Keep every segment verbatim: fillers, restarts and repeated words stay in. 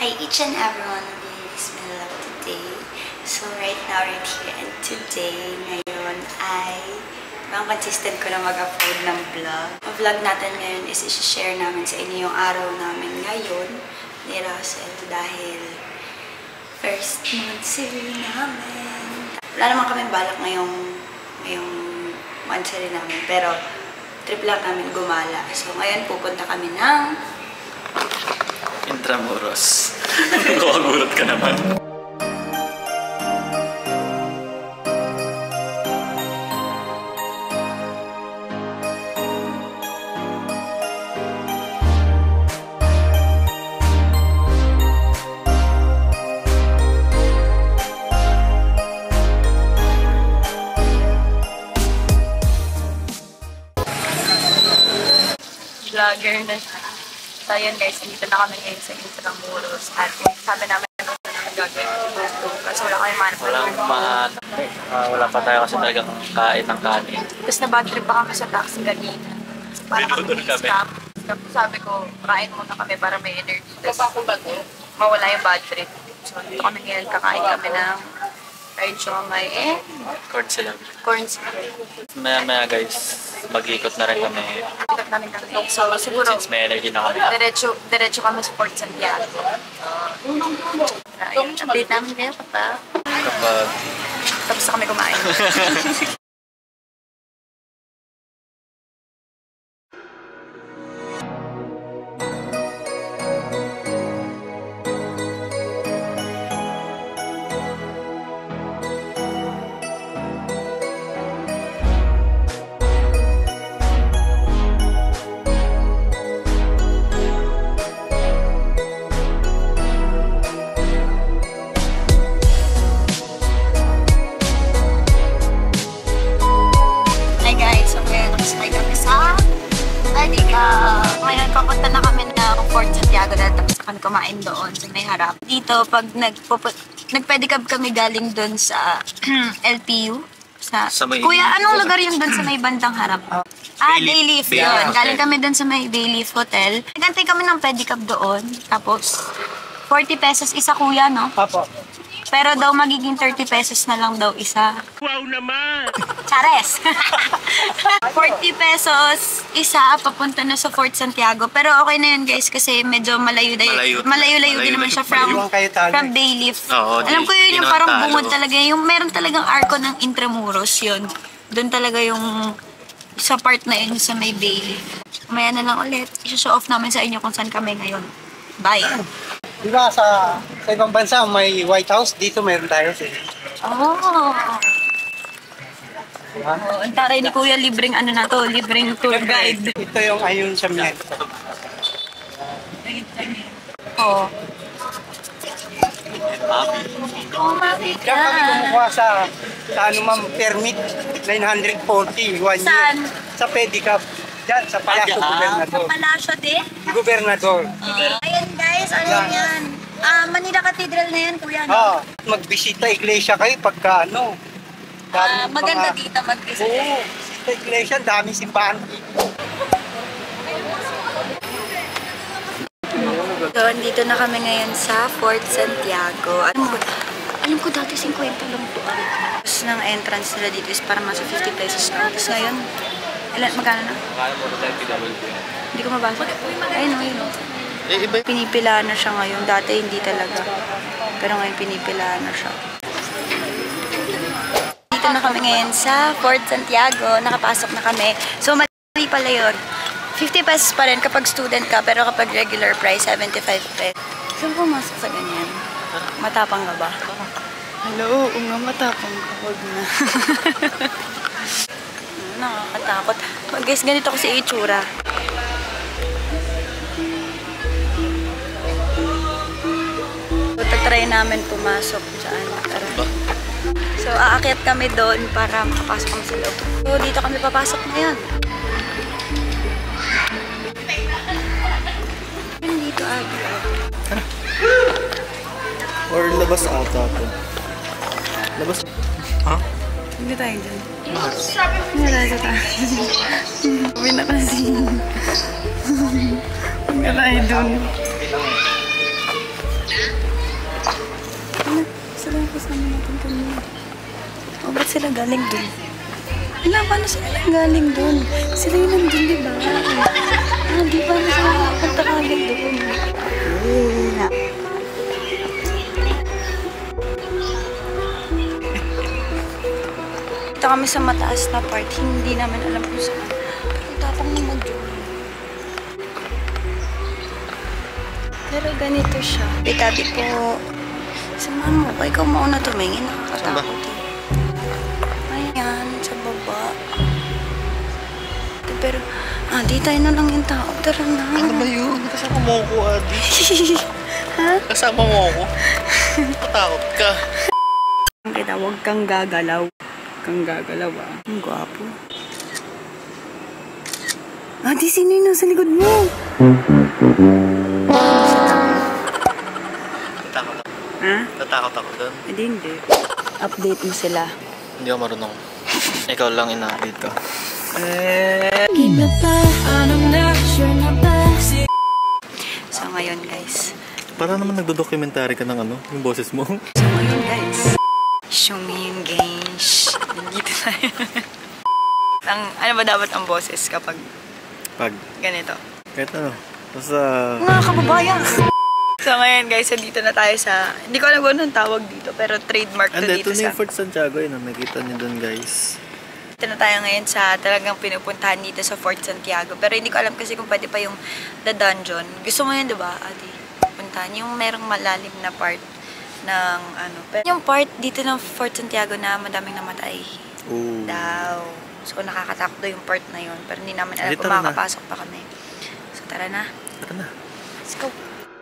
Hi each and everyone of you, Bismillah today. So right now, right here and today, ngayon ay parang consistent ko na mag-upload ng vlog. Ang vlog natin ngayon is isi-share namin sa inyo yung araw namin ngayon ni Russell dahil first monthsary namin. Wala naman kami balak ngayong, ngayong monthsary namin, pero trip lang namin gumala. So ngayon pupunta kami ng Intramuros. Kukagulat ka naman. Vlogger na siya. So yun guys, dito na kami ngayon sa Intramuros at sabi namin na namin gagawin ito kasi wala kami manap. Walang man. Uh, wala pa tayo kasi talagang kain ng kanin. Tapos na bad trip pa kami sa taxi kanina. So, para kami stop. Tapos sabi ko, kain muna kami para may energy. Tapos mawala yung bad trip. So dito kami ngayon, kakain kami ng fried siomai and Corn silang. corn silang. Maya maya guys, mag-ikot na rin kami. Ikot namin kami. So siguro, Since may energy na kami. diretso, diretso kami sa Port Santiago. Ayun, update namin kayo kapag Kapag tapos na kami kumain. Ngayon, papunta na kami ng Port Santiago dahil tapos na kami kumain doon sa may harap. Dito, pag nag-pedicab kami galing doon sa L P U. Sa, Sa may- Kuya, anong lugar yung doon sa may bandang harap? Ah, Bayleaf. Bayleaf yun. Bayleaf Galing Hotel. kami doon sa may Bayleaf Hotel. Nagantay kami ng pedicab doon. Tapos, forty pesos isa kuya, no? Apo. Pero daw magiging thirty pesos na lang daw isa. Wow naman! Chares! forty pesos isa papunta na sa Fort Santiago. Pero okay na yun guys kasi medyo malayo Malayo. malayo-layo din naman siya from, Malayo ang kayo talo. from Bayleaf. Oo, Alam di- ko yun di yung naman parang talo. bungod talaga. Yung meron talagang arko ng Intramuros yun. Doon talaga yung sa part na yun sa may Bayleaf. Umaya na lang ulit. I-show off namin sa inyo kung saan kami ngayon. Bye! Di ba sa, sa ibang bansa may White House, dito meron tayo. Oh! Diba? Oh, ang taray ni Kuya, libreng ano na to, libreng tour guide. Ito yung ayun sa Miel. Oh. Oh, mami Diyan kami ka. kumukuha sa, sa ano ma'am, permit, nine hundred forty, one Saan? year. Sa pedicab. Diyan, sa Palasyo Ah, Gobernador. Palasyo din? Gobernador. Ayan guys, ano Yan. yan? Ah, Manila Cathedral na yan, Kuya, no? Oh, magbisita iglesia kayo pagka ano. Ah, daming maganda mga- dito mag-visit. Oo, sa iglesia, dami simbahan dito. So, andito na kami ngayon sa Fort Santiago. Alam ko, alam ko dati fifty lang to. Tapos ng entrance nila dito is para masa fifty pesos lang. Tapos ngayon, ilan, magkano na? Hindi ko mabasa. Ayun o, ayun o. Eh, iba Pinipila na siya ngayon. Dati hindi talaga. Pero ngayon pinipila na siya. Dito na kami ngayon sa Fort Santiago. Nakapasok na kami. So, mali pala yun. fifty pesos pa rin kapag student ka, pero kapag regular price, seventy-five pesos. Saan pumasok sa ganyan? Matapang ka ba? Hello, oo nga, matapang ka. Huwag na. Nakakatakot. Oh, guys, ganito kasi itsura. So, tatry namin pumasok dyan. Tara. So, aakyat kami doon para makapasok kami sa loob. So, dito kami papasok ngayon. Dito agad. or labas ata po. Labas. Ha? Hindi tayo dyan. Hindi tayo tayo. Uwi na kasi. Hindi tayo dun. galing dun? Wala, paano sila lang galing dun? Sila yung nandun, di ba? Ah, di ba na sila nakapunta kagad dun? Wala. Ito kami sa mataas na part. Hindi namin alam kung saan. Pero tapang na mag-join. Pero ganito siya. Itabi po. Samahan mo ko. Ikaw mauna tumingin. Nakakatakot eh. Ayan, sa baba. Pero, ah, di tayo na lang yung tao. Tara na. Ano ba yun? Kasama mo ako, Adi. Ha? Kasama mo ako. Matakot ka. Kita, huwag kang gagalaw. Huwag kang gagalaw ah. Ang gwapo. Ah, di sino yun nasa likod mo? Tatakot ako. Ha? Tatakot ako doon. Hindi, hindi. Update mo sila. Hindi ako marunong. Ikaw lang ina-update ko. So ngayon guys. Para naman nagdo-documentary ka ng ano, yung boses mo. So ngayon guys. Show me yung games. Nandito tayo. ang, ano ba dapat ang boses kapag Pag, ganito? kahit ano. Basta, Mga kababayan! So ngayon guys, so dito na tayo sa, hindi ko alam kung anong tawag dito, pero trademark to and dito ito na sa, yung Fort Santiago, yun, nakikita niyo doon guys. dito na tayo ngayon sa talagang pinupuntahan dito sa Fort Santiago. Pero hindi ko alam kasi kung pwede pa yung The Dungeon. Gusto mo yun, di ba, Ate? Puntahan yung merong malalim na part ng ano. Pero yung part dito ng Fort Santiago na madaming namatay. Ooh. Daw. So nakakatakot daw yung part na yun. Pero hindi namin alam Ay, kung tara na. makakapasok pa kami. So tara na. Tara na. Let's go.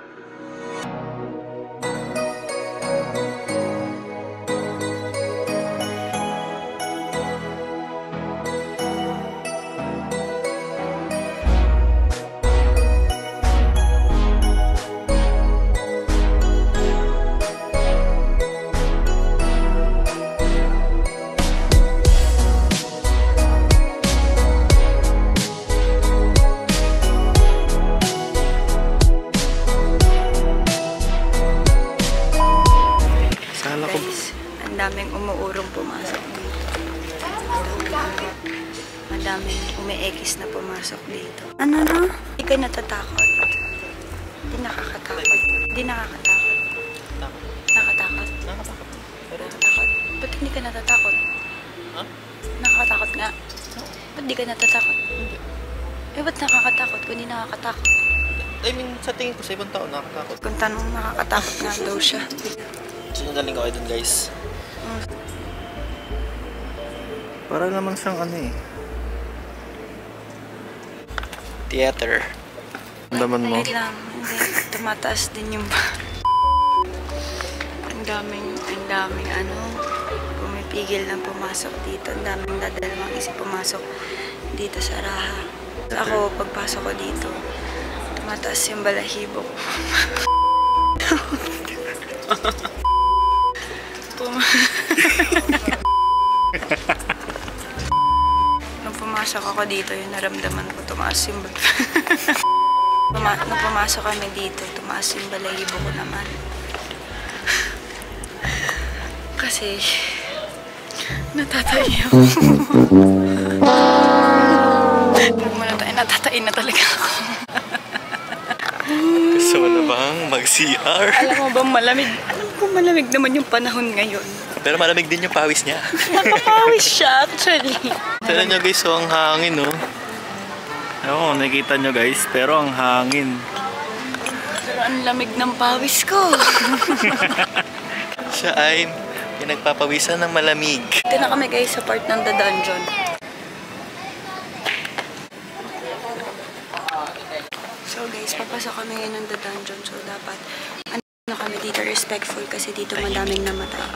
Guys, ang daming umuurong pumasok dito. Madaming umi-ekis na pumasok dito. Ano na? Hindi ka natatakot? Hindi nakakatakot. Hindi nakakatakot. Nakatakot? Nakakatakot. Nakatakot? Ba't hindi ka natatakot? Ha? Nakakatakot nga. Ba't di ka natatakot? Eh, ba't nakakatakot kung hindi nakakatakot? I mean, sa tingin ko sa ibang tao nakakatakot. Kung tanong nakakatakot nga daw siya. Sinagaling ko kayo doon guys. Mm. Para naman siyang ano eh. Theater. Andaman mo. Wait lang. Hindi. Tumataas din yung ang daming, ang daming ano, pumipigil na pumasok dito. Ang daming dadalawang isip pumasok dito sa Raha. Ako, pagpasok ko dito, tumataas yung balahibo ko. Pum Nung pumasok ako dito, yung naramdaman ko, tumaas yung bal Puma Nung pumasok kami dito, tumaas yung balahibo ko naman. Kasi, natatay ako. Huwag mo na tayo, natatay na talaga ako. Gusto mo na bang mag-C R? Alam mo ba malamig? Alam ko malamig naman yung panahon ngayon. Pero malamig din yung pawis niya. Nakapawis siya actually. Tignan nyo guys, so ang hangin no. Oo, nakikita nyo guys, pero ang hangin. Pero ang lamig ng pawis ko. Siya ay pinagpapawisan ng malamig. Dito na kami guys sa part ng The Dungeon. So guys, papasok kami ngayon ng The Dungeon. So dapat, ano na kami dito, respectful kasi dito madaming namatay.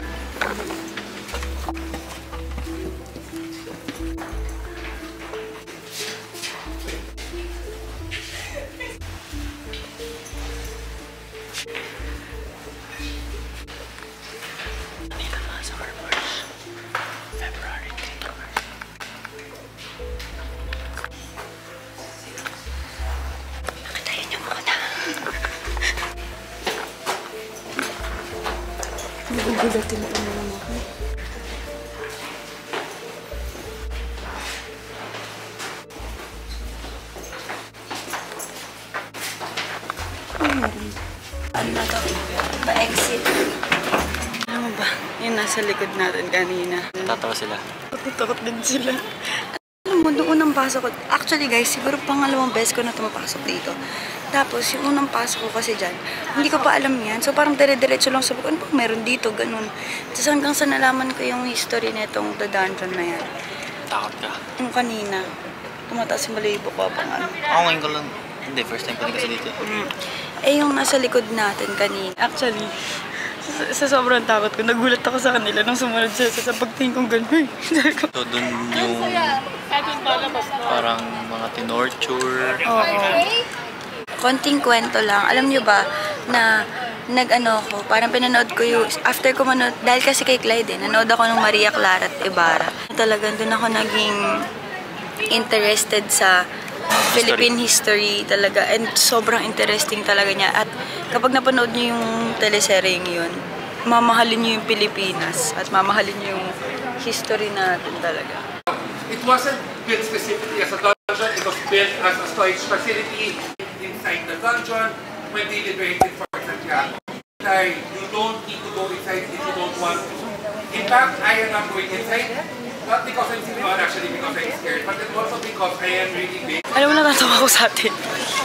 Dito na sa Carpars. February dito. Nakatayin niyo muna. Nagugulatin pa naman ako. Ano na to? Pa-exit. Alam mo ba? Yung nasa likod natin kanina. Tatawa sila. Takot din sila. Alam mo, noong unang pasok ko, actually guys, siguro pangalawang beses ko na tumapasok dito. Tapos, yung unang pasok ko kasi dyan, hindi ko pa alam yan. So, parang dire-diretso lang sabi ko, ano ba meron dito, ganun. Tapos hanggang sa nalaman ko yung history nitong The Dungeon na yan. Takot ka? Yung kanina, tumataas yung balayibo ko pang ano. Ako ngayon ko lang. Hindi, first time ko din kasi dito. Mm. Eh, yung nasa likod natin kanina. Actually, sa, sa sobrang takot ko, nagulat ako sa kanila nung sumunod siya sa pagtingin kong gano'n. So, dun yung parang mga tinorture. Oo. Konting kwento lang. Alam nyo ba na nag-ano ko, parang pinanood ko yung, after ko manood, dahil kasi kay Clyde eh, nanood ako ng Maria Clara at Ibarra. Talagang dun ako naging interested sa Philippine history talaga, and sobrang interesting talaga niya. At kapag napanood niyo yung teleseryeng yun, mamahalin niyo yung Pilipinas at mamahalin niyo yung history natin talaga. It wasn't built specifically as a dungeon, it was built as a storage facility inside the dungeon when they liberated Fort Santiago. Like, you don't need to go inside if you don't want to. In fact, I am not going inside. Not because I'm sitting on, actually because I'm scared, but also because I am really big. Alam mo, natatawa ko sa atin.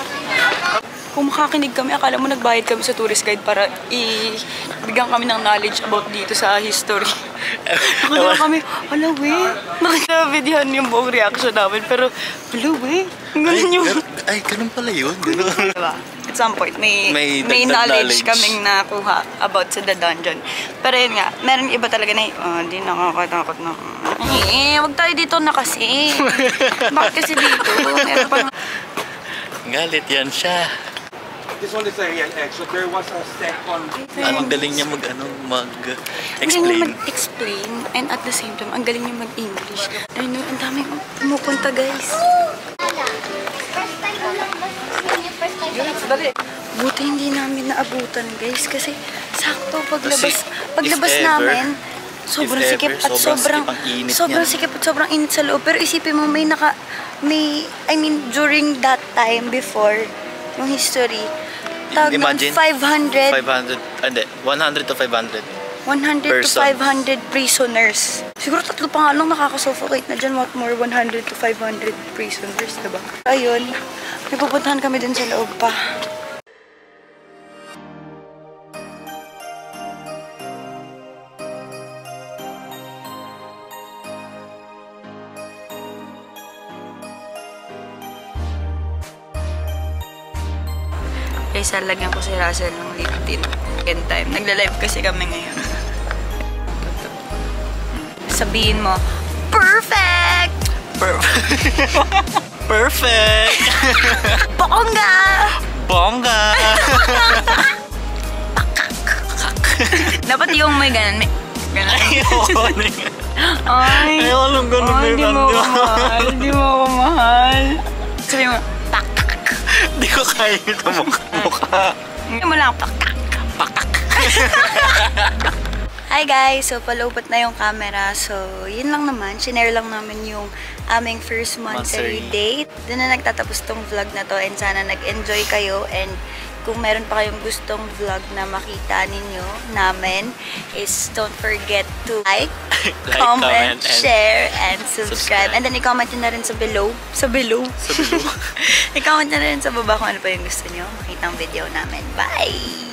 Kung makakinig kami, akala mo nagbayad kami sa tourist guide para ibigyan kami ng knowledge about dito sa history. Nakakala kami, hala we, nakita-videohan yung buong reaction namin, pero hala we, ganun yung... Ay, ganun pala yun. Ganun. Diba? At some point, may, May may, dagdag knowledge, knowledge. kaming nakuha about sa The Dungeon. Pero yun nga, meron iba talaga na, oh, di nakakatakot na. Eh, wag tayo dito na kasi. Bakit kasi dito? Meron pa Galit yan siya. This one is a real extra. There was a second. Ang galing niya mag, ano, Ang galing niya mag-explain. mag-explain, and at the same time, ang galing niya mag-English. I know, ang daming pumupunta, guys. Buti hindi namin naabutan, guys, kasi sakto paglabas, Kasi, paglabas if ever, namin, sobrang if ever, sikip at sobrang sobrang sikip ang init sobrang niyan. sikip at sobrang init sa loob. Pero isipin mo, may naka, may, I mean, during that time, before, yung history, tawag nun, Imagine, five hundred, five hundred, hindi, one hundred to five hundred. one hundred to person. five hundred prisoners. Siguro tatlo pa nga lang nakakasuffocate na dyan. What more, one hundred to five hundred prisoners, diba? Ayun, may pupuntahan kami dun sa loob pa. Guys, lagyan ko si Russell ng lip tint. Second time. Nagla-live kasi kami ngayon. Sabihin mo, perfect! Perfect! Perfect! Bongga! Bongga! Dapat yung may ganun. May ganun. Ayoko na Ay! Ayoko lang ganun Ay, may di mo ako mahal. Di mo ako mahal. Sabi mo, Hindi ko kaya ito mukha. hindi mo lang, pakak. Pakak. Hi guys! So, palupot na yung camera. So, yun lang naman. Shinare lang namin yung aming first monthsary Monthsary. date. Doon na nagtatapos tong vlog na to, and sana nag-enjoy kayo. And kung meron pa kayong gustong vlog na makita ninyo namin, is don't forget to like, Like, comment, comment, and share, and subscribe. subscribe. And then i-comment nyo na rin sa below. Sa below? Sa below. I-comment nyo na rin sa baba kung ano pa yung gusto nyo makita ang video namin. Bye!